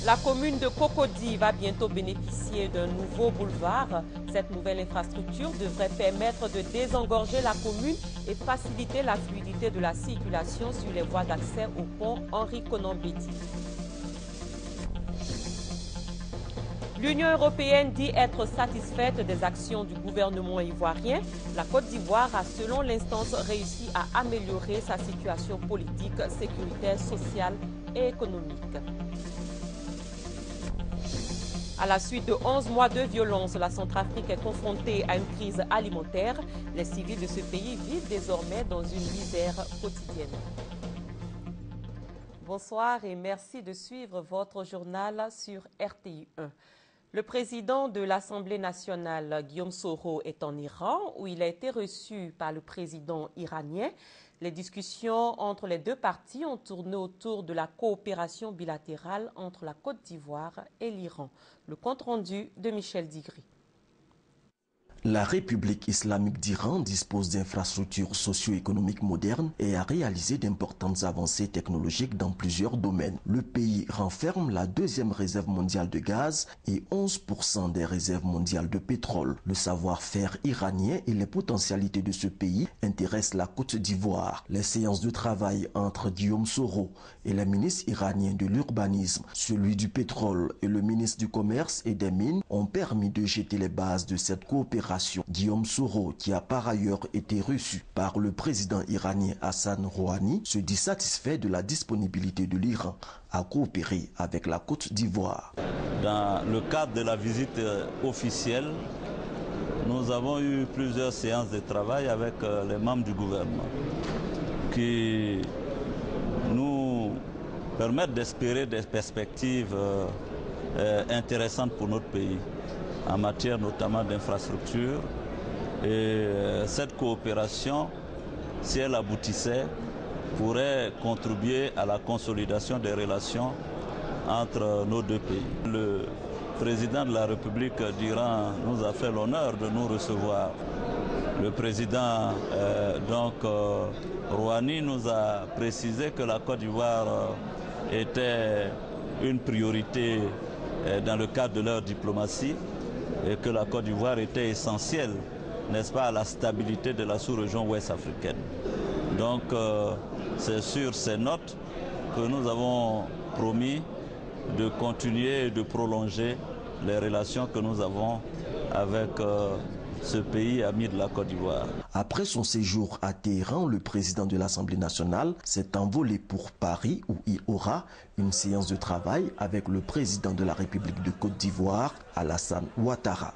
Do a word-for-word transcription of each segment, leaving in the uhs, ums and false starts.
La commune de Cocody va bientôt bénéficier d'un nouveau boulevard. Cette nouvelle infrastructure devrait permettre de désengorger la commune et faciliter la fluidité de la circulation sur les voies d'accès au pont Henri-Konan Bédié. L'Union européenne dit être satisfaite des actions du gouvernement ivoirien. La Côte d'Ivoire a, selon l'instance, réussi à améliorer sa situation politique, sécuritaire, sociale et économique. À la suite de onze mois de violence, la Centrafrique est confrontée à une crise alimentaire. Les civils de ce pays vivent désormais dans une misère quotidienne. Bonsoir et merci de suivre votre journal sur R T I un. Le président de l'Assemblée nationale, Guillaume Soro, est en Iran où il a été reçu par le président iranien. Les discussions entre les deux parties ont tourné autour de la coopération bilatérale entre la Côte d'Ivoire et l'Iran. Le compte-rendu de Michel Digri. La République islamique d'Iran dispose d'infrastructures socio-économiques modernes et a réalisé d'importantes avancées technologiques dans plusieurs domaines. Le pays renferme la deuxième réserve mondiale de gaz et onze pour cent des réserves mondiales de pétrole. Le savoir-faire iranien et les potentialités de ce pays intéressent la Côte d'Ivoire. Les séances de travail entre Guillaume Soro et le ministre iranien de l'urbanisme, celui du pétrole et le ministre du commerce et des mines ont permis de jeter les bases de cette coopération. Guillaume Soro, qui a par ailleurs été reçu par le président iranien Hassan Rouhani, se dit satisfait de la disponibilité de l'Iran à coopérer avec la Côte d'Ivoire. Dans le cadre de la visite officielle, nous avons eu plusieurs séances de travail avec les membres du gouvernement qui nous permettent d'espérer des perspectives intéressantes pour notre pays, en matière notamment d'infrastructures. Et cette coopération, si elle aboutissait, pourrait contribuer à la consolidation des relations entre nos deux pays. Le président de la République d'Iran nous a fait l'honneur de nous recevoir. Le président euh, donc euh, Rouhani nous a précisé que la Côte d'Ivoire euh, était une priorité euh, dans le cadre de leur diplomatie, et que la Côte d'Ivoire était essentielle, n'est-ce pas, à la stabilité de la sous-région ouest africaine. Donc, euh, c'est sur ces notes que nous avons promis de continuer et de prolonger les relations que nous avons avec euh, ce pays ami de la Côte d'Ivoire. Après son séjour à Téhéran, le président de l'Assemblée nationale s'est envolé pour Paris où il aura une séance de travail avec le président de la République de Côte d'Ivoire, Alassane Ouattara.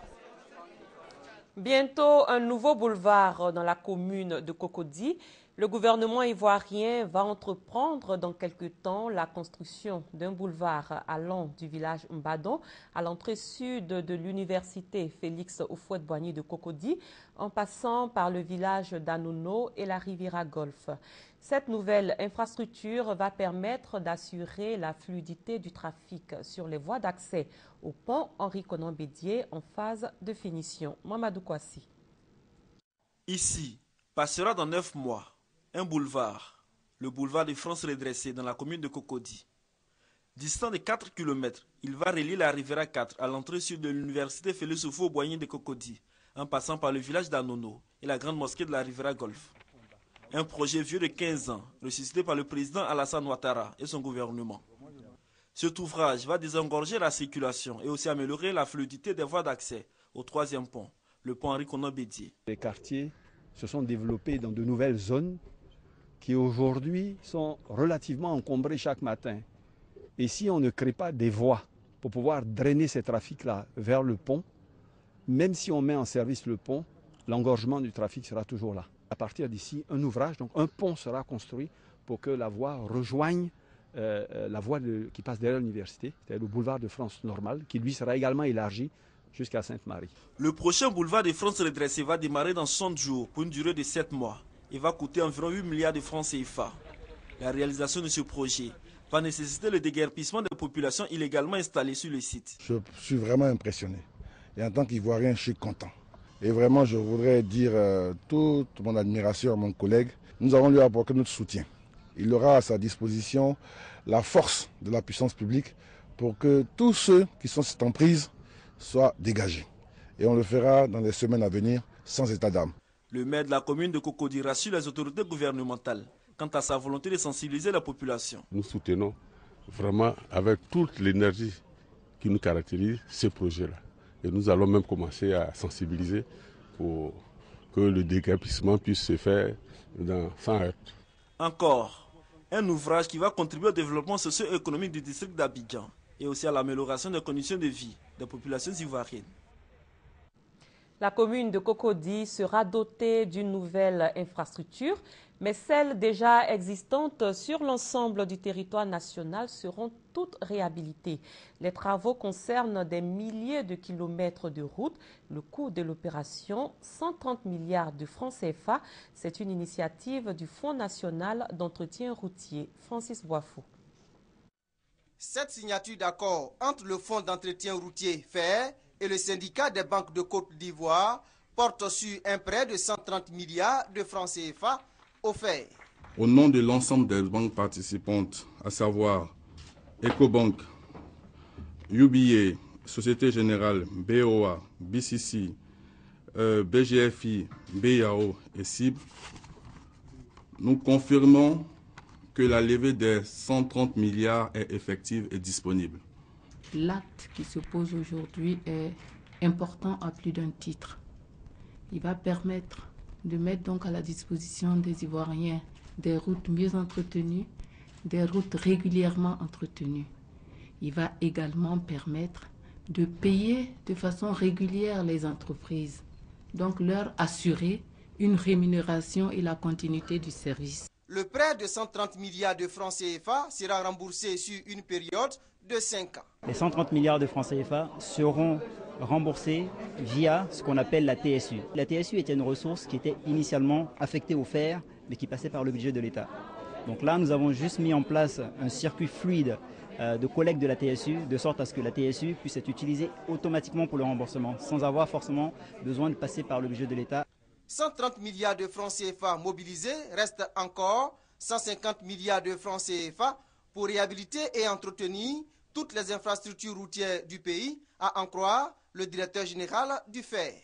Bientôt un nouveau boulevard dans la commune de Cocody. Le gouvernement ivoirien va entreprendre dans quelques temps la construction d'un boulevard allant du village Mbadon à l'entrée sud de l'université Félix Houphouët-Boigny de Cocody, en passant par le village d'Anono et la Riviera Golf. Cette nouvelle infrastructure va permettre d'assurer la fluidité du trafic sur les voies d'accès au pont Henri-Konan Bédié en phase de finition. Mamadou Kouassi. Ici, passera dans neuf mois un boulevard, le boulevard de France redressé dans la commune de Cocody. Distant de quatre kilomètres, il va relier la Riviera quatre à l'entrée sud de l'université Félix Houphouët-Boigny de Cocody, en passant par le village d'Anono et la grande mosquée de la Riviera Golf. Un projet vieux de quinze ans, ressuscité par le président Alassane Ouattara et son gouvernement. Cet ouvrage va désengorger la circulation et aussi améliorer la fluidité des voies d'accès au troisième pont, le pont Henri-Konan Bédié. Les quartiers se sont développés dans de nouvelles zones qui aujourd'hui sont relativement encombrées chaque matin. Et si on ne crée pas des voies pour pouvoir drainer ces trafics-là vers le pont, même si on met en service le pont, l'engorgement du trafic sera toujours là. À partir d'ici, un ouvrage, donc un pont sera construit pour que la voie rejoigne euh, la voie de, qui passe derrière l'université, c'est-à-dire le boulevard de France normal, qui lui sera également élargi jusqu'à Sainte-Marie. Le prochain boulevard de France redressé va démarrer dans soixante jours pour une durée de sept mois et va coûter environ huit milliards de francs C F A. La réalisation de ce projet va nécessiter le déguerpissement des populations illégalement installées sur le site. Je suis vraiment impressionné et en tant qu'Ivoirien, je suis content. Et vraiment, je voudrais dire euh, toute mon admiration à mon collègue. Nous allons lui apporter notre soutien. Il aura à sa disposition la force de la puissance publique pour que tous ceux qui sont cette emprise soient dégagés. Et on le fera dans les semaines à venir sans état d'âme. Le maire de la commune de Cocody rassure les autorités gouvernementales quant à sa volonté de sensibiliser la population. Nous soutenons vraiment avec toute l'énergie qui nous caractérise ce projet-là. Et nous allons même commencer à sensibiliser pour que le déguerpissement puisse se faire dans, sans heurts. Encore un ouvrage qui va contribuer au développement socio-économique du district d'Abidjan et aussi à l'amélioration des conditions de vie des populations ivoiriennes. La commune de Cocody sera dotée d'une nouvelle infrastructure, mais celles déjà existantes sur l'ensemble du territoire national seront toutes réhabilitées. Les travaux concernent des milliers de kilomètres de routes. Le coût de l'opération, cent trente milliards de francs C F A. C'est une initiative du Fonds national d'entretien routier. Francis Boifou. Cette signature d'accord entre le Fonds d'entretien routier F E R et le syndicat des banques de Côte d'Ivoire porte sur un prêt de cent trente milliards de francs C F A offert. Au nom de l'ensemble des banques participantes, à savoir Ecobank, U B A, Société Générale, B O A, B C C, euh, B G F I, B I A O et C I B, nous confirmons que la levée des cent trente milliards est effective et disponible. L'acte qui se pose aujourd'hui est important à plus d'un titre. Il va permettre de mettre donc à la disposition des Ivoiriens des routes mieux entretenues, des routes régulièrement entretenues. Il va également permettre de payer de façon régulière les entreprises, donc leur assurer une rémunération et la continuité du service. Le prêt de cent trente milliards de francs C F A sera remboursé sur une période de cinq ans. Les cent trente milliards de francs C F A seront remboursés via ce qu'on appelle la T S U. La T S U était une ressource qui était initialement affectée au F E R, mais qui passait par le budget de l'État. Donc là, nous avons juste mis en place un circuit fluide de collecte de la T S U, de sorte à ce que la T S U puisse être utilisée automatiquement pour le remboursement, sans avoir forcément besoin de passer par le budget de l'État. cent trente milliards de francs C F A mobilisés, reste encore cent cinquante milliards de francs C F A pour réhabiliter et entretenir toutes les infrastructures routières du pays, à en croire le directeur général du F E R.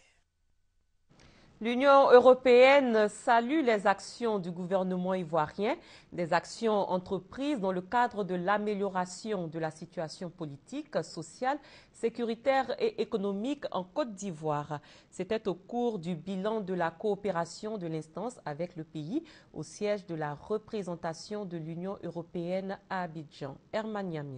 L'Union européenne salue les actions du gouvernement ivoirien, des actions entreprises dans le cadre de l'amélioration de la situation politique, sociale, sécuritaire et économique en Côte d'Ivoire. C'était au cours du bilan de la coopération de l'instance avec le pays au siège de la représentation de l'Union européenne à Abidjan. Herman Niamé.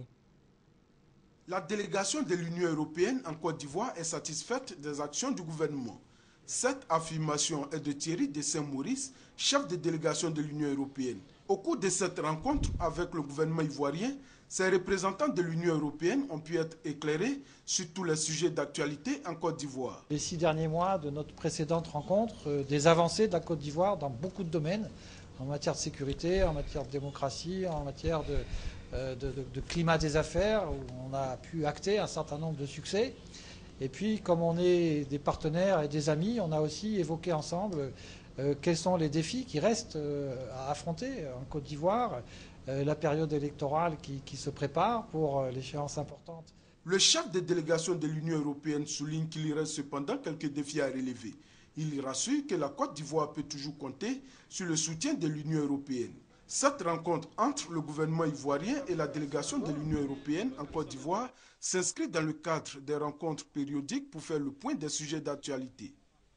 La délégation de l'Union européenne en Côte d'Ivoire est satisfaite des actions du gouvernement. Cette affirmation est de Thierry de Saint-Maurice, chef de délégation de l'Union européenne. Au cours de cette rencontre avec le gouvernement ivoirien, ces représentants de l'Union européenne ont pu être éclairés sur tous les sujets d'actualité en Côte d'Ivoire. Les six derniers mois de notre précédente rencontre, euh, des avancées de la Côte d'Ivoire dans beaucoup de domaines, en matière de sécurité, en matière de démocratie, en matière de, euh, de, de, de climat des affaires, où on a pu acter un certain nombre de succès. Et puis, comme on est des partenaires et des amis, on a aussi évoqué ensemble euh, quels sont les défis qui restent euh, à affronter en Côte d'Ivoire, euh, la période électorale qui, qui se prépare pour euh, l'échéance importante. Le chef de délégation de l'Union européenne souligne qu'il y reste cependant quelques défis à relever. Il rassure que la Côte d'Ivoire peut toujours compter sur le soutien de l'Union européenne. Cette rencontre entre le gouvernement ivoirien et la délégation de l'Union européenne en Côte d'Ivoire s'inscrit dans le cadre des rencontres périodiques pour faire le point des sujets d'actualité.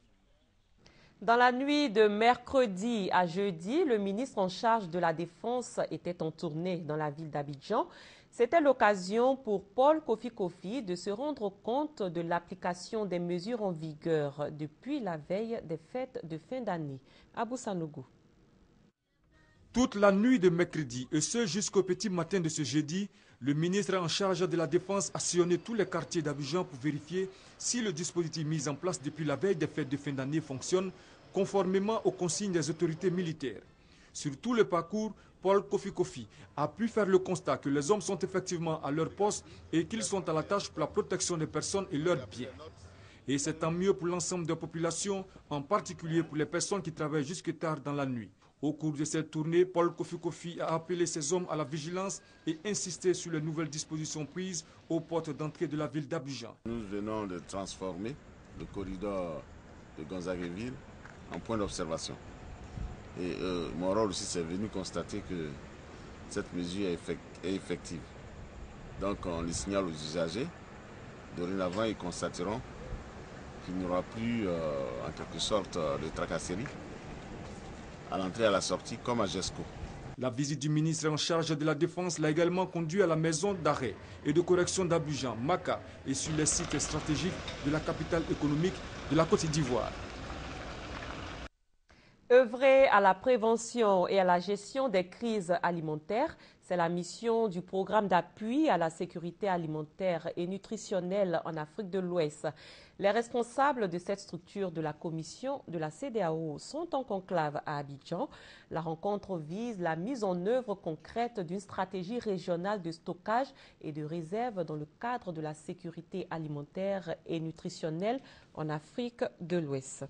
Dans la nuit de mercredi à jeudi, le ministre en charge de la Défense était en tournée dans la ville d'Abidjan. C'était l'occasion pour Paul Kofi Kofi de se rendre compte de l'application des mesures en vigueur depuis la veille des fêtes de fin d'année. Abou Sanougou. Toute la nuit de mercredi et ce jusqu'au petit matin de ce jeudi, le ministre en charge de la Défense a sillonné tous les quartiers d'Abidjan pour vérifier si le dispositif mis en place depuis la veille des fêtes de fin d'année fonctionne conformément aux consignes des autorités militaires. Sur tout le parcours, Paul Kofi Kofi a pu faire le constat que les hommes sont effectivement à leur poste et qu'ils sont à la tâche pour la protection des personnes et leurs biens. Et c'est tant mieux pour l'ensemble de la population, en particulier pour les personnes qui travaillent jusque tard dans la nuit. Au cours de cette tournée, Paul Kofi Kofi a appelé ses hommes à la vigilance et insisté sur les nouvelles dispositions prises aux portes d'entrée de la ville d'Abidjan. Nous venons de transformer le corridor de Gonzagueville en point d'observation. Et euh, mon rôle aussi, c'est venu constater que cette mesure est, effect est effective. Donc on les signale aux usagers. Dorénavant, ils constateront qu'il n'y aura plus, euh, en quelque sorte, de tracasserie à l'entrée et à la sortie, comme à GESCO. La visite du ministre en charge de la Défense l'a également conduit à la maison d'arrêt et de correction d'Abidjan, Maka, et sur les sites stratégiques de la capitale économique de la Côte d'Ivoire. Œuvrer à la prévention et à la gestion des crises alimentaires, c'est la mission du programme d'appui à la sécurité alimentaire et nutritionnelle en Afrique de l'Ouest. Les responsables de cette structure de la commission de la C E D E A O sont en conclave à Abidjan. La rencontre vise la mise en œuvre concrète d'une stratégie régionale de stockage et de réserve dans le cadre de la sécurité alimentaire et nutritionnelle en Afrique de l'Ouest.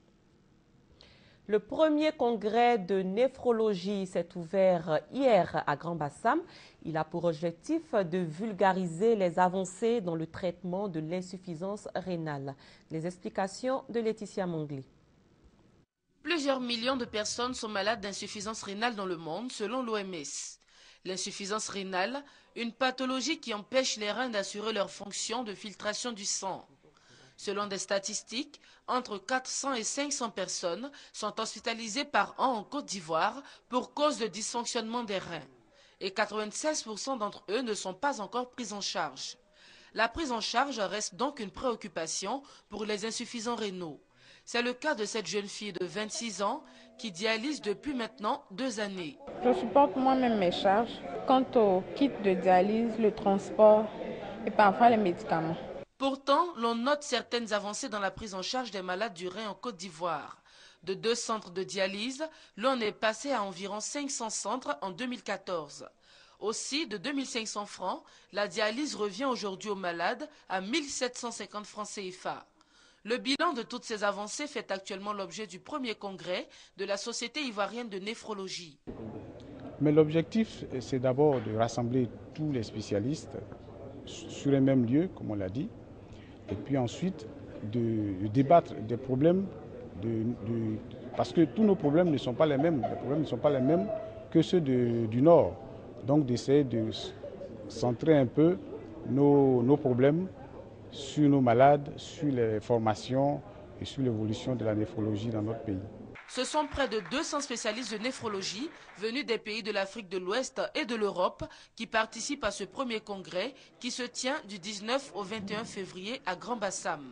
Le premier congrès de néphrologie s'est ouvert hier à Grand-Bassam. Il a pour objectif de vulgariser les avancées dans le traitement de l'insuffisance rénale. Les explications de Laetitia Mongli. Plusieurs millions de personnes sont malades d'insuffisance rénale dans le monde, selon l'O M S. L'insuffisance rénale, une pathologie qui empêche les reins d'assurer leur fonction de filtration du sang. Selon des statistiques, entre quatre cents et cinq cents personnes sont hospitalisées par an en Côte d'Ivoire pour cause de dysfonctionnement des reins. Et quatre-vingt-seize pour cent d'entre eux ne sont pas encore pris en charge. La prise en charge reste donc une préoccupation pour les insuffisants rénaux. C'est le cas de cette jeune fille de vingt-six ans qui dialyse depuis maintenant deux années. Je supporte moi-même mes charges. Quant au kit de dialyse, le transport et parfois les médicaments. Pourtant, l'on note certaines avancées dans la prise en charge des malades du rein en Côte d'Ivoire. De deux centres de dialyse, l'on est passé à environ cinq cents centres en deux mille quatorze. Aussi, de deux mille cinq cents francs, la dialyse revient aujourd'hui aux malades à mille sept cent cinquante francs C F A. Le bilan de toutes ces avancées fait actuellement l'objet du premier congrès de la Société ivoirienne de néphrologie. Mais l'objectif, c'est d'abord de rassembler tous les spécialistes sur un même lieu, comme on l'a dit, et puis ensuite de, de débattre des problèmes, de, de, parce que tous nos problèmes ne sont pas les mêmes, les problèmes ne sont pas les mêmes que ceux de, du Nord. Donc d'essayer de centrer un peu nos, nos problèmes sur nos malades, sur les formations et sur l'évolution de la néphrologie dans notre pays. Ce sont près de deux cents spécialistes de néphrologie venus des pays de l'Afrique de l'Ouest et de l'Europe qui participent à ce premier congrès qui se tient du dix-neuf au vingt et un février à Grand-Bassam.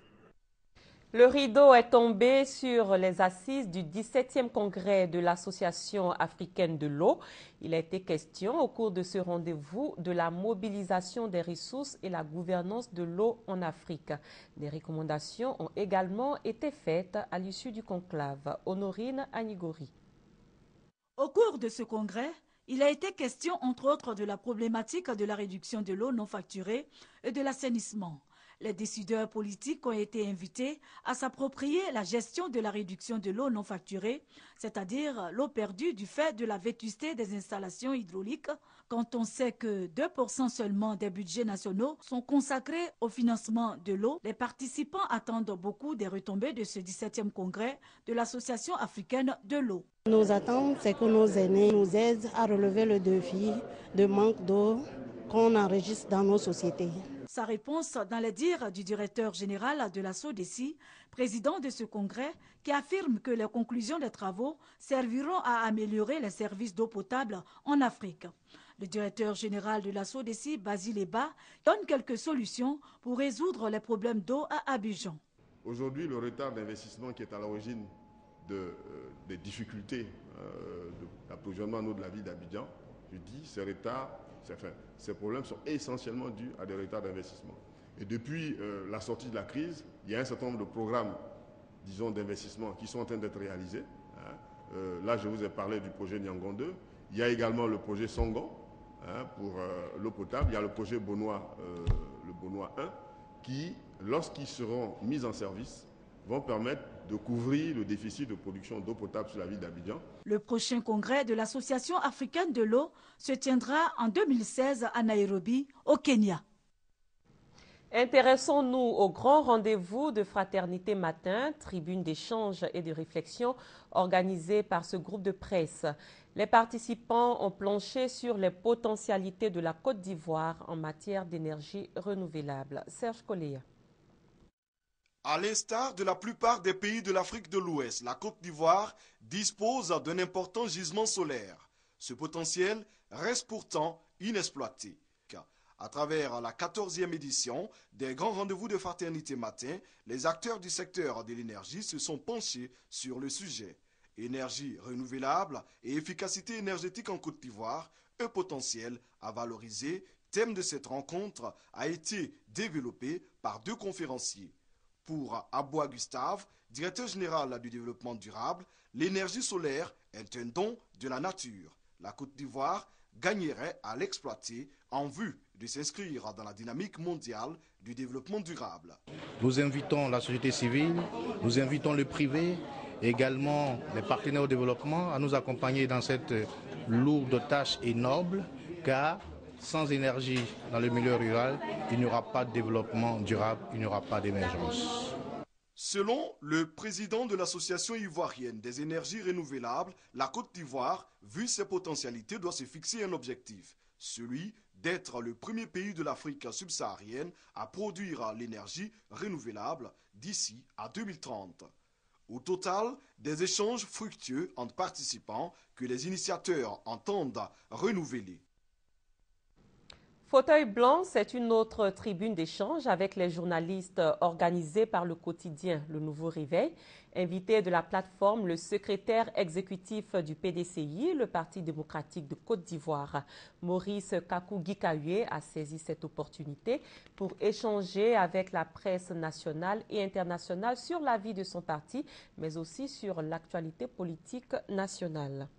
Le rideau est tombé sur les assises du dix-septième congrès de l'Association africaine de l'eau. Il a été question au cours de ce rendez-vous de la mobilisation des ressources et la gouvernance de l'eau en Afrique. Des recommandations ont également été faites à l'issue du conclave. Honorine Anigori. Au cours de ce congrès, il a été question entre autres de la problématique de la réduction de l'eau non facturée et de l'assainissement. Les décideurs politiques ont été invités à s'approprier la gestion de la réduction de l'eau non facturée, c'est-à-dire l'eau perdue du fait de la vétusté des installations hydrauliques, quand on sait que deux pour cent seulement des budgets nationaux sont consacrés au financement de l'eau. Les participants attendent beaucoup des retombées de ce dix-septième congrès de l'Association africaine de l'eau. Nos attentes, c'est que nos aînés nous aident à relever le défi de manque d'eau qu'on enregistre dans nos sociétés. Sa réponse dans les dires du directeur général de la S O D E C I, président de ce congrès, qui affirme que les conclusions des travaux serviront à améliorer les services d'eau potable en Afrique. Le directeur général de la S O D E C I, Basile Eba, donne quelques solutions pour résoudre les problèmes d'eau à Abidjan. Aujourd'hui, le retard d'investissement qui est à l'origine de, euh, des difficultés euh, d'approvisionnement en eau de la ville d'Abidjan, je dis, ces retards, Enfin, ces problèmes sont essentiellement dus à des retards d'investissement. Et depuis euh, la sortie de la crise, il y a un certain nombre de programmes, disons, d'investissement qui sont en train d'être réalisés. Hein. Euh, là, je vous ai parlé du projet Nyangon deux. Il y a également le projet Songon hein, pour euh, l'eau potable. Il y a le projet Bonois, euh, le Bonois un, qui, lorsqu'ils seront mis en service, vont permettre de couvrir le déficit de production d'eau potable sur la ville d'Abidjan. Le prochain congrès de l'Association africaine de l'eau se tiendra en deux mille seize à Nairobi, au Kenya. Intéressons-nous au grand rendez-vous de Fraternité Matin, tribune d'échange et de réflexion organisée par ce groupe de presse. Les participants ont planché sur les potentialités de la Côte d'Ivoire en matière d'énergie renouvelable. Serge Koléa. À l'instar de la plupart des pays de l'Afrique de l'Ouest, la Côte d'Ivoire dispose d'un important gisement solaire. Ce potentiel reste pourtant inexploité. À travers la quatorzième édition des grands rendez-vous de Fraternité Matin, les acteurs du secteur de l'énergie se sont penchés sur le sujet. Énergie renouvelable et efficacité énergétique en Côte d'Ivoire, un potentiel à valoriser. Thème de cette rencontre a été développé par deux conférenciers. Pour Aboua Gustave, directeur général du développement durable, l'énergie solaire est un don de la nature. La Côte d'Ivoire gagnerait à l'exploiter en vue de s'inscrire dans la dynamique mondiale du développement durable. Nous invitons la société civile, nous invitons le privé, également les partenaires au développement à nous accompagner dans cette lourde tâche et noble, car sans énergie dans le milieu rural, il n'y aura pas de développement durable, il n'y aura pas d'émergence. Selon le président de l'Association ivoirienne des énergies renouvelables, la Côte d'Ivoire, vu ses potentialités, doit se fixer un objectif, celui d'être le premier pays de l'Afrique subsaharienne à produire l'énergie renouvelable d'ici à deux mille trente. Au total, des échanges fructueux entre participants que les initiateurs entendent renouveler. Fauteuil blanc, c'est une autre tribune d'échange avec les journalistes organisée par le quotidien Le Nouveau Réveil. Invité de la plateforme, le secrétaire exécutif du P D C I, le Parti démocratique de Côte d'Ivoire, Maurice Kakou-Gikaye, a saisi cette opportunité pour échanger avec la presse nationale et internationale sur la vie de son parti, mais aussi sur l'actualité politique nationale.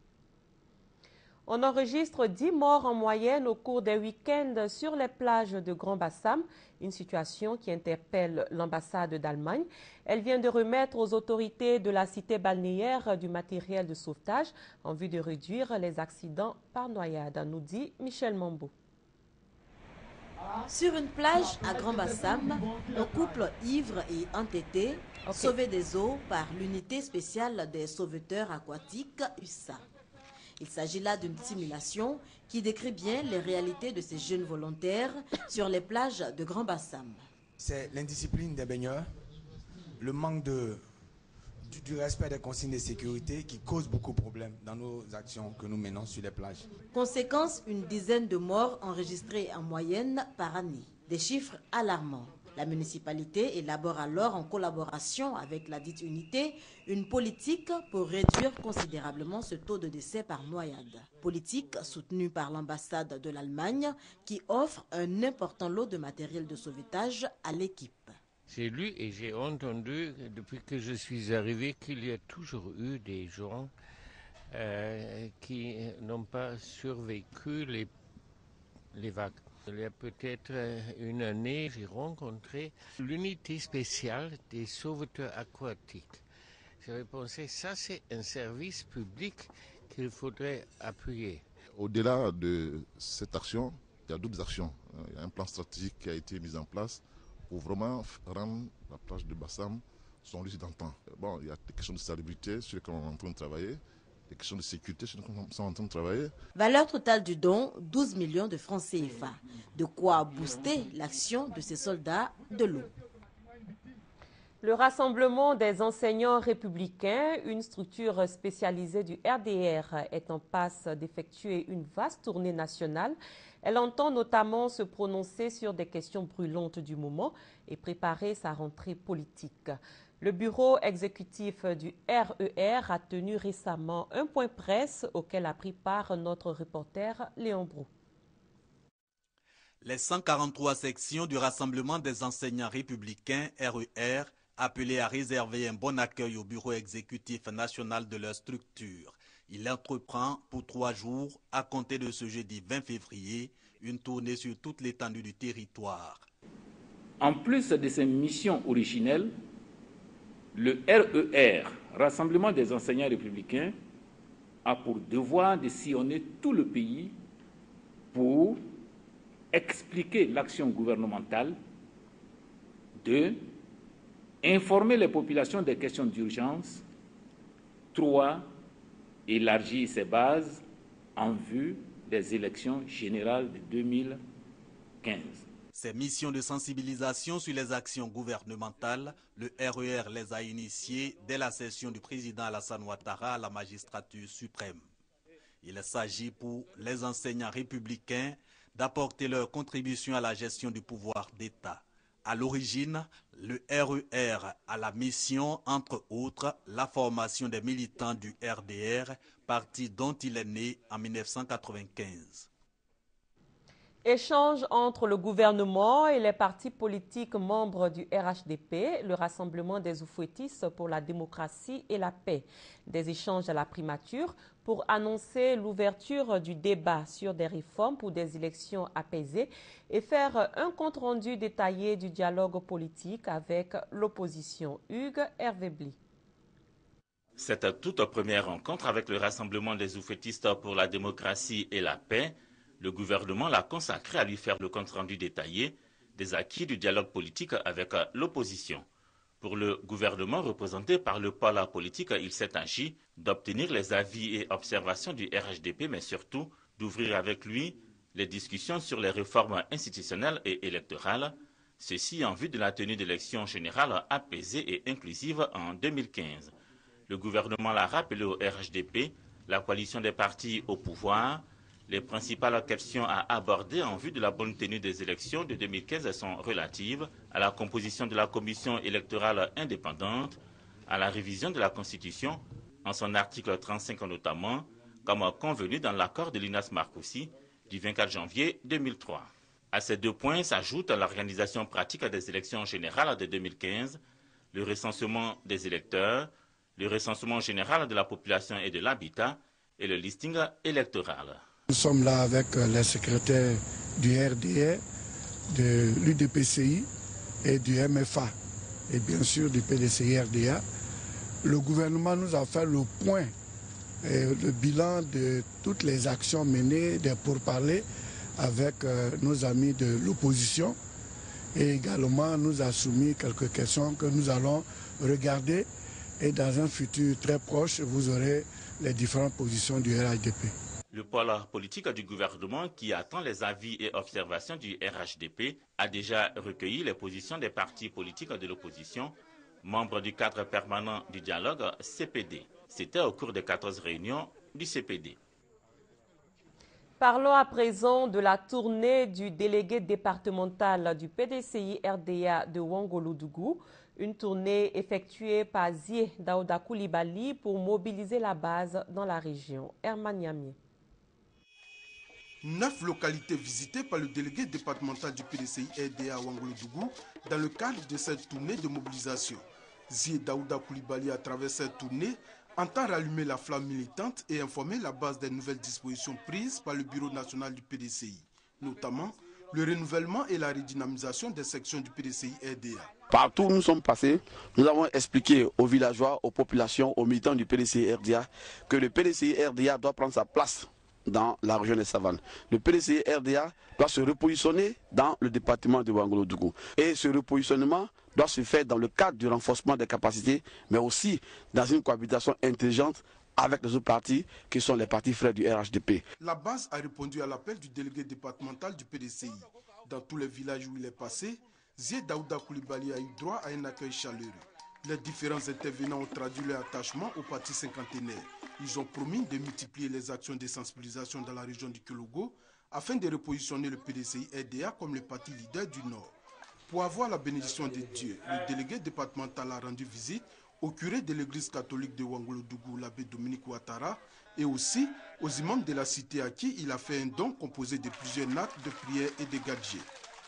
On enregistre dix morts en moyenne au cours des week-ends sur les plages de Grand Bassam, une situation qui interpelle l'ambassade d'Allemagne. Elle vient de remettre aux autorités de la cité balnéaire du matériel de sauvetage en vue de réduire les accidents par noyade, nous dit Michel Mambo. Sur une plage à Grand Bassam, un couple ivre et entêté, okay. sauvé des eaux par l'unité spéciale des sauveteurs aquatiques U S A. Il s'agit là d'une simulation qui décrit bien les réalités de ces jeunes volontaires sur les plages de Grand Bassam. C'est l'indiscipline des baigneurs, le manque de, du, du respect des consignes de sécurité qui cause beaucoup de problèmes dans nos actions que nous menons sur les plages. Conséquence, une dizaine de morts enregistrées en moyenne par année. Des chiffres alarmants. La municipalité élabore alors, en collaboration avec la dite unité, une politique pour réduire considérablement ce taux de décès par noyade. Politique soutenue par l'ambassade de l'Allemagne qui offre un important lot de matériel de sauvetage à l'équipe. J'ai lu et j'ai entendu, depuis que je suis arrivé, qu'il y a toujours eu des gens euh, qui n'ont pas survécu les, les vagues. Il y a peut-être une année, j'ai rencontré l'unité spéciale des sauveteurs aquatiques. J'avais pensé, ça c'est un service public qu'il faudrait appuyer. Au-delà de cette action, il y a d'autres actions. Il y a un plan stratégique qui a été mis en place pour vraiment rendre la plage de Bassam son lieu d'antan. Bon, il y a des questions de salubrité sur lesquelles on est en train de travailler. Des questions de sécurité sur lesquelles on est en train de travailler. Valeur totale du don, douze millions de francs C F A. De quoi booster l'action de ces soldats de l'eau. Le Rassemblement des enseignants républicains, une structure spécialisée du R D R, est en passe d'effectuer une vaste tournée nationale. Elle entend notamment se prononcer sur des questions brûlantes du moment et préparer sa rentrée politique. Le bureau exécutif du R E R a tenu récemment un point presse auquel a pris part notre reporter Léon Brou. Les cent quarante-trois sections du Rassemblement des enseignants républicains R E R appelées à réserver un bon accueil au bureau exécutif national de leur structure. Il entreprend pour trois jours, à compter de ce jeudi vingt février, une tournée sur toute l'étendue du territoire. En plus de ses missions originelles, Le R E R, Rassemblement des enseignants républicains, a pour devoir de sillonner tout le pays pour expliquer l'action gouvernementale, deux, informer les populations des questions d'urgence, trois, élargir ses bases en vue des élections générales de deux mille quinze. Ces missions de sensibilisation sur les actions gouvernementales, le R E R les a initiées dès la session du président Alassane Ouattara à la magistrature suprême. Il s'agit pour les enseignants républicains d'apporter leur contribution à la gestion du pouvoir d'État. À l'origine, le R E R a la mission, entre autres, la formation des militants du R D R, parti dont il est né en mille neuf cent quatre-vingt-quinze. Échange entre le gouvernement et les partis politiques membres du R H D P, le Rassemblement des Oufouettistes pour la démocratie et la paix. Des échanges à la primature pour annoncer l'ouverture du débat sur des réformes pour des élections apaisées et faire un compte-rendu détaillé du dialogue politique avec l'opposition. Hugues Hervé-Bly. Cette toute première rencontre avec le Rassemblement des Oufouettistes pour la démocratie et la paix, le gouvernement l'a consacré à lui faire le compte-rendu détaillé des acquis du dialogue politique avec l'opposition. Pour le gouvernement représenté par le pôle politique, il s'est agi d'obtenir les avis et observations du R H D P, mais surtout d'ouvrir avec lui les discussions sur les réformes institutionnelles et électorales, ceci en vue de la tenue d'élections générales apaisées et inclusives en deux mille quinze. Le gouvernement l'a rappelé au R H D P, la coalition des partis au pouvoir. Les principales questions à aborder en vue de la bonne tenue des élections de deux mille quinze sont relatives à la composition de la commission électorale indépendante, à la révision de la Constitution, en son article trente-cinq notamment, comme convenu dans l'accord de Linas Marcoussi du vingt-quatre janvier deux mille trois. À ces deux points s'ajoute l'organisation pratique des élections générales de deux mille quinze, le recensement des électeurs, le recensement général de la population et de l'habitat et le listing électoral. Nous sommes là avec les secrétaires du R D R, de l'U D P C I et du M F A et bien sûr du P D C I R D A. Le gouvernement nous a fait le point, et le bilan de toutes les actions menées, des pourparlers avec nos amis de l'opposition et également nous a soumis quelques questions que nous allons regarder et dans un futur très proche, vous aurez les différentes positions du R H D P. Le pôle politique du gouvernement, qui attend les avis et observations du R H D P, a déjà recueilli les positions des partis politiques de l'opposition, membres du cadre permanent du dialogue C P D. C'était au cours des quatorze réunions du C P D. Parlons à présent de la tournée du délégué départemental du P D C I R D A de Ouangolodougou, une tournée effectuée par Zié Daouda Koulibaly pour mobiliser la base dans la région. Herman Yamie. Neuf localités visitées par le délégué départemental du P D C I R D A à Ouangolodougou dans le cadre de cette tournée de mobilisation. Zié Daouda Koulibaly, à travers cette tournée, entend rallumer la flamme militante et informer la base des nouvelles dispositions prises par le Bureau national du P D C I, notamment le renouvellement et la redynamisation des sections du P D C I R D A. Partout où nous sommes passés, nous avons expliqué aux villageois, aux populations, aux militants du P D C I R D A que le P D C I R D A doit prendre sa place dans la région des Savanes. Le P D C I R D A doit se repositionner dans le département de Ouangolodougou. Et ce repositionnement doit se faire dans le cadre du renforcement des capacités, mais aussi dans une cohabitation intelligente avec les autres partis qui sont les partis frères du R H D P. La base a répondu à l'appel du délégué départemental du P D C I. Dans tous les villages où il est passé, Zié Daouda Koulibaly a eu droit à un accueil chaleureux. Les différents intervenants ont traduit leur attachement au parti cinquantenaire. Ils ont promis de multiplier les actions de sensibilisation dans la région du Kélogo afin de repositionner le P D C I R D A comme le parti leader du Nord. Pour avoir la bénédiction de Dieu, le délégué départemental a rendu visite au curé de l'église catholique de Ouangolodougou, l'abbé Dominique Ouattara, et aussi aux imams de la cité à qui il a fait un don composé de plusieurs nattes de prières et de gadgets.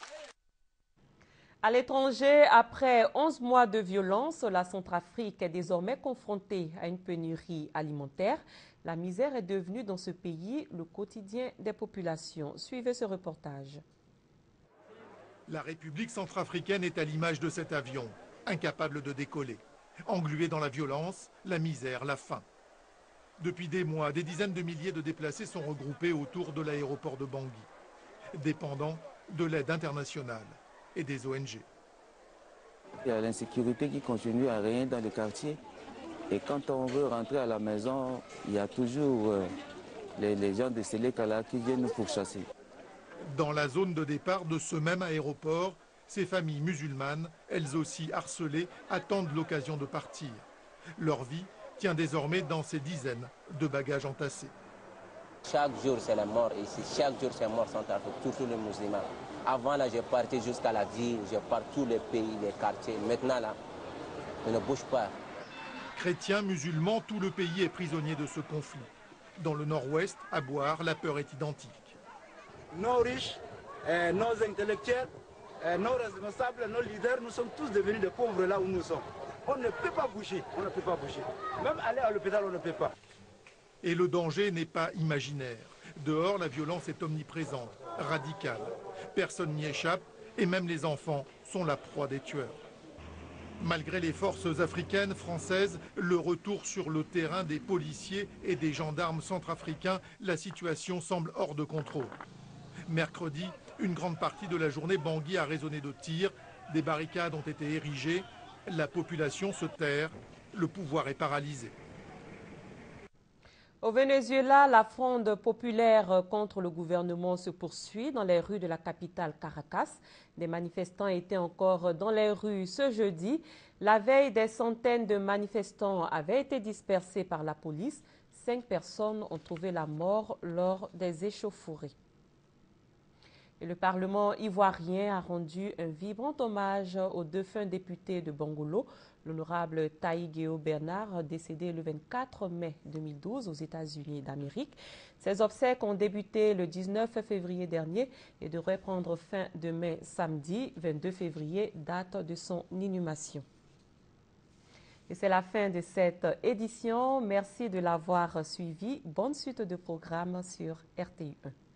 À l'étranger, après onze mois de violence, la Centrafrique est désormais confrontée à une pénurie alimentaire. La misère est devenue dans ce pays le quotidien des populations. Suivez ce reportage. La République centrafricaine est à l'image de cet avion, incapable de décoller. englués dans la violence, la misère, la faim. Depuis des mois, des dizaines de milliers de déplacés sont regroupés autour de l'aéroport de Bangui, dépendant de l'aide internationale et des O N G. Il y a l'insécurité qui continue à régner dans le quartier. Et quand on veut rentrer à la maison, il y a toujours euh, les, les gens de Sélékala qui viennent nous pourchasser. Dans la zone de départ de ce même aéroport, ces familles musulmanes, elles aussi harcelées, attendent l'occasion de partir. Leur vie tient désormais dans ces dizaines de bagages entassés. Chaque jour, c'est la mort ici. Chaque jour, c'est mort Centrafrique, surtout les musulmans. Avant, là, j'ai parti jusqu'à la ville, j'ai parti tous les pays, les quartiers. Maintenant, là, je ne bouge pas. Chrétiens, musulmans, tout le pays est prisonnier de ce conflit. Dans le nord-ouest, à Boar, la peur est identique. Nos riches, euh, nos intellectuels, euh, nos responsables, nos leaders, nous sommes tous devenus des pauvres là où nous sommes. On ne peut pas bouger, on ne peut pas bouger. Même aller à l'hôpital, on ne peut pas. Et le danger n'est pas imaginaire. Dehors, la violence est omniprésente, radicale. Personne n'y échappe et même les enfants sont la proie des tueurs. Malgré les forces africaines, françaises, le retour sur le terrain des policiers et des gendarmes centrafricains, la situation semble hors de contrôle. Mercredi, une grande partie de la journée, Bangui a résonné de tirs, des barricades ont été érigées, la population se terre, le pouvoir est paralysé. Au Venezuela, la fronde populaire contre le gouvernement se poursuit dans les rues de la capitale Caracas. Des manifestants étaient encore dans les rues ce jeudi. La veille, des centaines de manifestants avaient été dispersés par la police. Cinq personnes ont trouvé la mort lors des échauffourées. Et le Parlement ivoirien a rendu un vibrant hommage au défunt député de Bangolo, l'honorable Taïgéo Bernard, décédé le vingt-quatre mai deux mille douze aux États-Unis d'Amérique. Ces obsèques ont débuté le dix-neuf février dernier et devraient prendre fin demain samedi vingt-deux février, date de son inhumation. Et c'est la fin de cette édition. Merci de l'avoir suivi. Bonne suite de programmes sur R T I un.